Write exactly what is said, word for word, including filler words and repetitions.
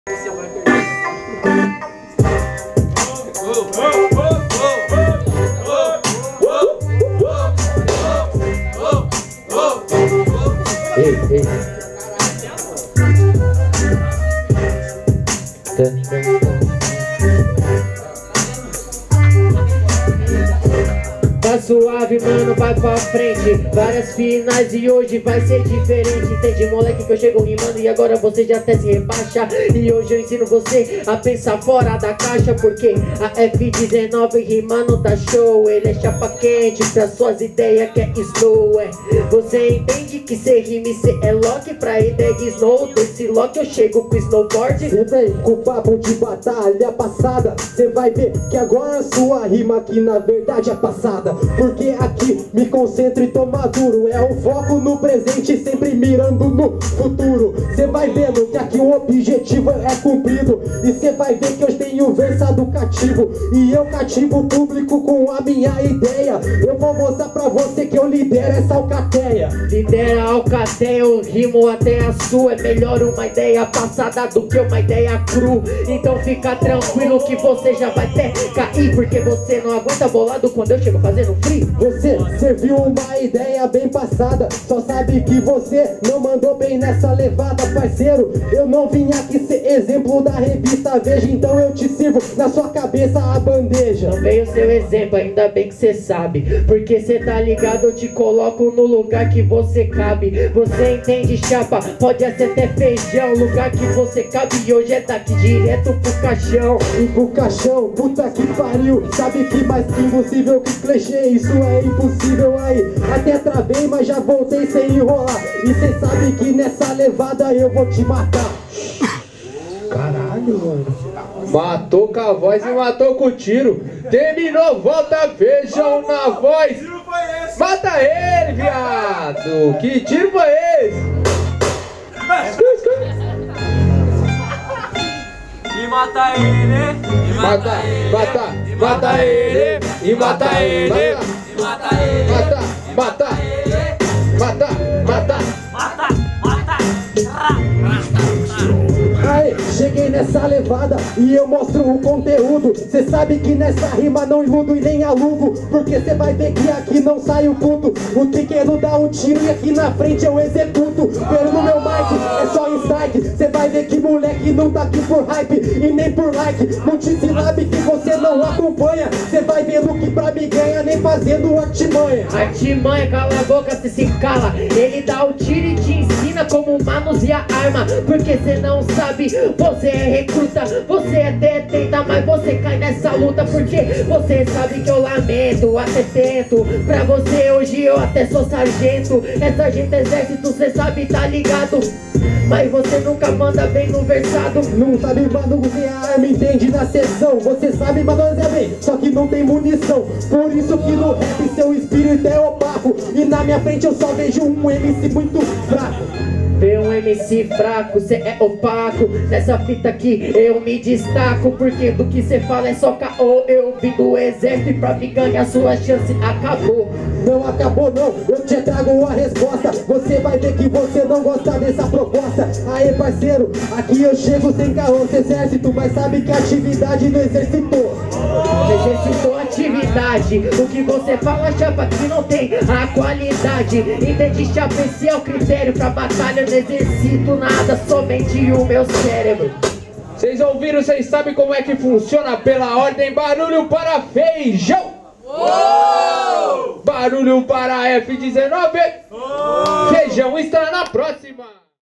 Você vai perder. Ei, ei. Tá suave, mano, vai pra frente. Várias finais e hoje vai ser diferente. Entende, moleque, que eu chego rimando e agora você já até se rebaixa. E hoje eu ensino você a pensar fora da caixa, porque a F dezenove rimando tá show. Ele é chapa quente pra suas ideias que é slow, é. Você entende que cê rima e cê é lock pra ideia de snow. Desse lock eu chego com snowboard. Cê vem com papo de batalha passada, cê vai ver que agora a sua rima aqui na verdade é passada. Porque aqui me concentro e tô maduro. É o foco no presente, sempre mirando no futuro. Cê vai vendo que aqui o objetivo é cumprido. E cê vai ver que eu tenho versado cativo. E eu cativo o público com a minha ideia. Eu vou mostrar pra você que eu lidero essa alcateia. Lidera a alcateia, eu rimo até a sua. É melhor uma ideia passada do que uma ideia cru. Então fica tranquilo que você já vai até cair, porque você não aguenta bolado quando eu chego fazendo free. Você serviu uma ideia bem passada, só sabe que você não mandou bem nessa levada, parceiro. Eu não vim aqui ser exemplo da revista Veja, então eu te sirvo na sua cabeça a bandeja. Não veio seu exemplo, ainda bem que cê sabe, porque cê tá ligado, eu te coloco no lugar que você cabe. Você entende, chapa? Pode ser até feijão, lugar que você cabe. E hoje é daqui direto pro caixão. E pro caixão, puta que pariu. Sabe que mais que impossível que clichê, isso é impossível aí. Até travei, mas já voltei sem enrolar. E cê sabe que nessa levada eu vou te matar. Caralho, mano. Matou com a voz e matou com o tiro. Terminou, volta, vejam na voz. Mata ele, viado. Que tiro foi esse? E mata ele. E Mata, mata, mata ele. E mata ele. E mata ele. Mata, mata, mata, mata. Mata, mata. Aí, cheguei nessa levada e eu mostro o conteúdo. Cê sabe que nessa rima não iludo e nem alugo, porque cê vai ver que aqui não sai o puto. O Tiqueiro dá um tiro e aqui na frente eu executo. Pelo no meu mic, é só strike. Cê vai ver que moleque não tá aqui por hype e nem por like. Multisilabe que você não acompanha. Cê vai vendo que pra me ganha nem fazendo artimanha. Artimanha, cala a boca, cê se cala. Ele dá o tiro e te ensina como manusear arma, porque cê não sabe. Você é recruta, você até tenta, mas você cai nessa luta, porque você sabe que eu lamento, até tento. Pra você hoje eu até sou sargento. É sargento exército, cê sabe, tá ligado? Mas você nunca manda bem no versado. Não sabe manusear arma, entende na sessão. Você sabe manusear bem, só que não tem munição. Por isso que no rap seu espírito é opaco. E na minha frente eu só vejo um M C muito fraco. Vê um M C fraco, cê é opaco. Nessa fita aqui eu me destaco, porque do que cê fala é só caô. Eu vim do exército e pra me ganhar sua chance acabou. Não acabou não, eu te trago a resposta. Você vai ver que você não gosta dessa proposta. Aê parceiro, aqui eu chego sem caô, cê exército, mas sabe que a atividade não exercitou. Exercitou atividade. O que você fala, chapa, que não tem a qualidade. Entende, chapa, esse é o critério pra batalha. Não exercito nada, somente o meu cérebro. Vocês ouviram, vocês sabem como é que funciona pela ordem. Barulho para feijão. Uou! Barulho para F dezenove. Uou! Feijão está na próxima.